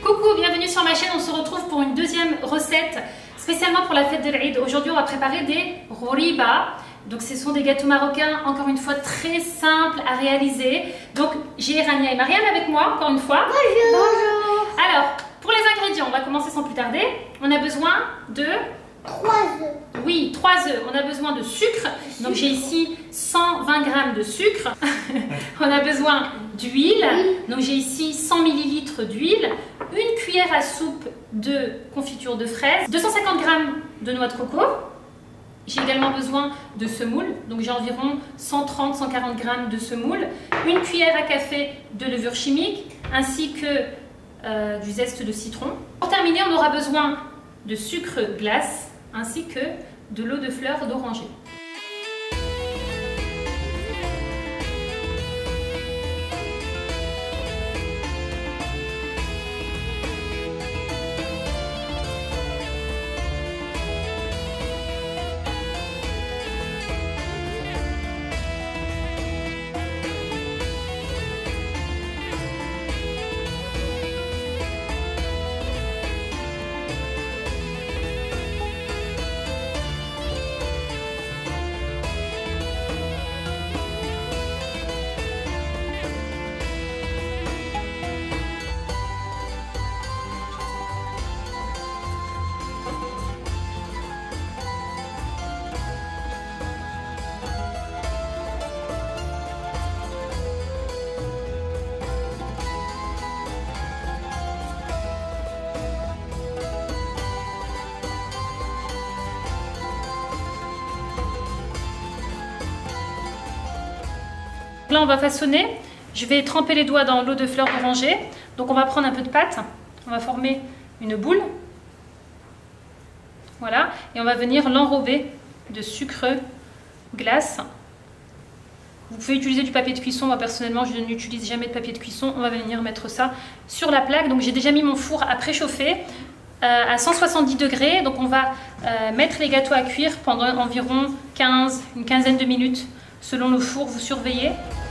Coucou, bienvenue sur ma chaîne, on se retrouve pour une deuxième recette spécialement pour la fête de l'Aïd. Aujourd'hui on va préparer des ghoriba. Donc ce sont des gâteaux marocains, encore une fois très simples à réaliser. Donc j'ai Rania et Mariam avec moi, encore une fois. Bonjour. Bonjour. Alors, pour les ingrédients, on va commencer sans plus tarder. On a besoin de 3 œufs. Oui, 3 œufs. On a besoin de sucre. Donc j'ai ici 120 g de sucre. On a besoin d'huile. Donc j'ai ici 100 ml d'huile. Une cuillère à soupe de confiture de fraises. 250 g de noix de coco. J'ai également besoin de semoule. Donc j'ai environ 130-140 g de semoule. Une cuillère à café de levure chimique. Ainsi que du zeste de citron. Pour terminer, on aura besoin de sucre glace ainsi que de l'eau de fleur d'oranger. Là on va façonner, je vais tremper les doigts dans l'eau de fleur d'oranger. Donc on va prendre un peu de pâte, on va former une boule. Voilà, et on va venir l'enrober de sucre glace. Vous pouvez utiliser du papier de cuisson, moi personnellement je n'utilise jamais de papier de cuisson. On va venir mettre ça sur la plaque. Donc j'ai déjà mis mon four à préchauffer à 170 degrés. Donc on va mettre les gâteaux à cuire pendant environ une quinzaine de minutes selon le four, vous surveillez.